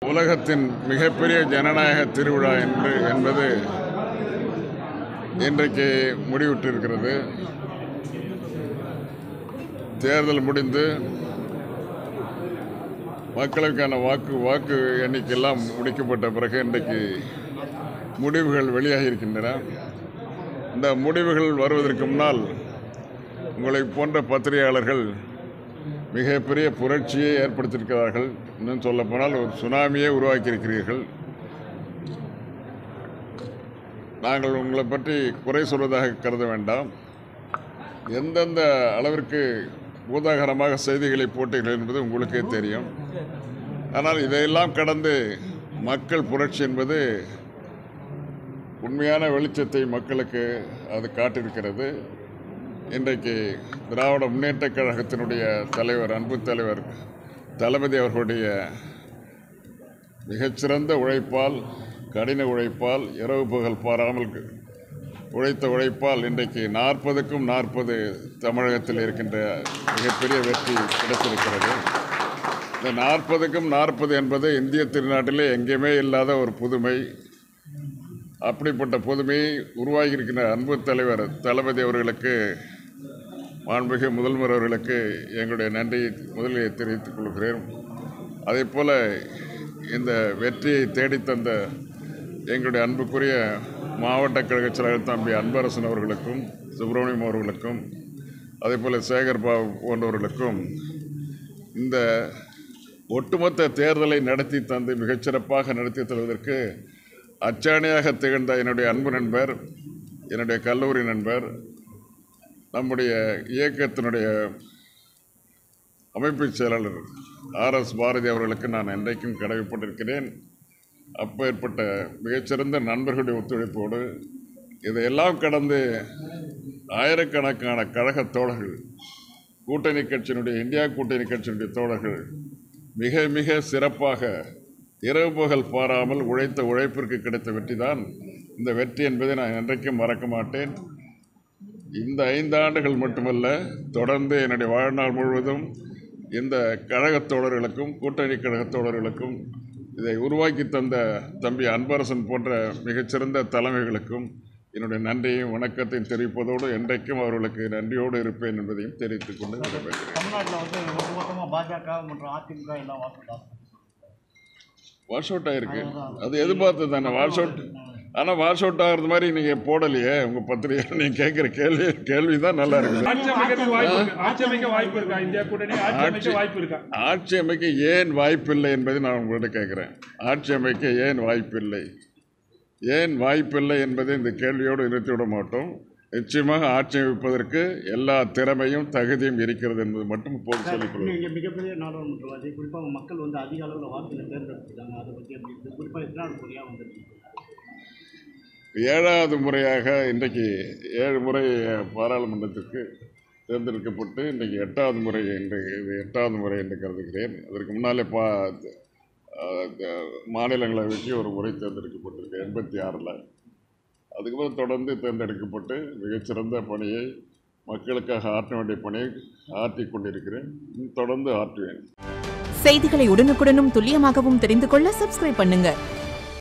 உலகத்தின் மிகப்பெரிய ஜனநாயக திருவிழா என்பது இன்றைக்கு முடிவுற்றிருக்கிறது. தேர்தல் முடிந்து மக்களுக்கான வாக்கு எண்ணிக்கையெல்லாம் முடிக்கப்பட்ட பிறகு இன்றைக்கு முடிவுகள் வெளியாகி இருக்கின்றன. இந்த முடிவுகள் வருவதற்கு முன்னால் உங்களை போன்ற பத்திரிகையாளர்கள் மிகப்பெரிய புரட்சியை ஏற்படுத்தியிருக்கிறார்கள். இன்னும் சொல்லப்போனால் ஒரு சுனாமியை உருவாக்கியிருக்கிறீர்கள். நாங்கள் உங்களை பற்றி குறை சொல்வதாக கருத வேண்டாம். எந்தெந்த அளவிற்கு பூதாகரமாக செய்திகளை போட்டீர்கள் என்பது உங்களுக்கே தெரியும். ஆனால் இதையெல்லாம் கடந்து மக்கள் புரட்சி என்பது உண்மையான வெளிச்சத்தை மக்களுக்கு அது காட்டியிருக்கிறது. இன்றைக்கு திராவிட முன்னேற்றக் கழகத்தினுடைய தலைவர், அன்பு தலைவர் தளபதி அவர்களுடைய மிகச்சிறந்த உழைப்பால், கடின உழைப்பால், இரவு பகல் பாராமல் உழைத்த உழைப்பால் இன்றைக்கு 40க்கும் 40 தமிழகத்தில் இருக்கின்ற மிகப்பெரிய வெற்றி கிடைத்திருக்கிறது. இந்த 40க்கும் 40 என்பது இந்திய திருநாட்டிலே எங்கேயுமே இல்லாத ஒரு புதுமை. அப்படிப்பட்ட புதுமையை உருவாகியிருக்கின்ற அன்பு தலைவர் தளபதி அவர்களுக்கு, மாண்புமிகு முதல்வர் அவர்களுக்கு எங்களுடைய நன்றியை முதலில் தெரிவித்துக் கொள்கிறேன். அதே போல் இந்த வெற்றியை தேடித்தந்த எங்களுடைய அன்புக்குரிய மாவட்ட கழக செயலாளர் தம்பி அன்பரசன் அவர்களுக்கும், சுப்பிரமணியம் அவர்களுக்கும், அதே போல் சேகர் பாபு போன்றவர்களுக்கும் இந்த ஒட்டுமொத்த தேர்தலை நடத்தி தந்து மிகச்சிறப்பாக நடத்தி தருவதற்கு அச்சாணியாக திகழ்ந்த என்னுடைய அன்பு நண்பர், என்னுடைய கல்லூரி நண்பர், நம்முடைய இயக்கத்தினுடைய அமைப்பு செயலாளர் RS பாரதி அவர்களுக்கு நான் என்றைக்கும் கடமைப்பட்டிருக்கிறேன். அப்பேற்பட்ட மிகச்சிறந்த நண்பர்களுடைய ஒத்துழைப்போடு இதையெல்லாம் கடந்து ஆயிரக்கணக்கான கழக தோழர்கள், கூட்டணி கட்சியினுடைய, இந்தியா கூட்டணி கட்சியினுடைய தோழர்கள் மிக மிக சிறப்பாக இரவு பகல் பாராமல் உழைத்த உழைப்பிற்கு கிடைத்த வெற்றி தான் இந்த வெற்றி என்பதை நான் என்றைக்கும் மறக்க மாட்டேன். இந்த 5 ஆண்டுகள் மட்டுமல்ல, தொடர்ந்து என்னுடைய வாழ்நாள் முழுவதும் இந்த கழகத் தோழர்களுக்கும், கூட்டணி கழகத் தோழர்களுக்கும், இதை உருவாக்கி தந்த தம்பி அன்பரசன் போன்ற மிகச்சிறந்த தலைமைகளுக்கும் என்னுடைய நன்றியையும் வணக்கத்தையும் தெரிவிப்பதோடு என்றைக்கும் அவர்களுக்கு நன்றியோடு இருப்பேன் என்பதையும் தெரிவித்துக் கொண்டு வாஷ் அவுட் ஆகிருக்கு. அது எதிர்பார்த்து தானே வாஷ் அவுட். ஆனால் வாஷ் அவுட் ஆகிறது மாதிரி நீங்கள் போடலையே உங்கள் பத்திரிகை. நீங்கள் கேட்குற கேள்வி தான் நல்லா இருக்குது. ஆட்சி அமைக்க ஏன் வாய்ப்பில்லை என்பதை நான் உங்கள்கிட்ட கேட்குறேன். ஆட்சி அமைக்க ஏன் வாய்ப்பில்லை என்பதை இந்த கேள்வியோடு நிறுத்திவிட மாட்டோம். நிச்சயமாக ஆட்சி அமைப்பதற்கு எல்லா திறமையும் தகுதியும் இருக்கிறது என்பது மட்டும் இப்போது சொல்லிக்கொள்ளும். மிகப்பெரிய நாடாளுமன்றவாதி, குறிப்பாக மக்கள் அதிக அளவில் வாக்குகளை தேர்ந்தெடுத்துட்டாங்க. அதை பற்றி குறிப்பாக எத்தனாவது முறையாக வந்துருக்கு? 7வது முறையாக இன்றைக்கு 7 முறை பாராளுமன்றத்திற்கு தேர்ந்தெடுக்கப்பட்டு இன்றைக்கு 8வது முறை என்று கருதுகிறேன். அதற்கு முன்னாலே மாநிலங்களவைக்கு ஒரு முறை தேர்ந்தெடுக்கப்பட்டிருக்கு 86. அதுக்கப்புறம் தொடர்ந்து தேர்ந்தெடுக்கப்பட்டு மிகச்சிறந்த பணியை மக்களுக்காக ஆற்ற வேண்டிய பணியை ஆற்றிக் கொண்டிருக்கிறேன். தொடர்ந்து ஆற்றுவேன். செய்திகளை உடனுக்குடனும் துல்லியமாகவும் தெரிந்து கொள்ள சப்ஸ்கிரைப் பண்ணுங்க.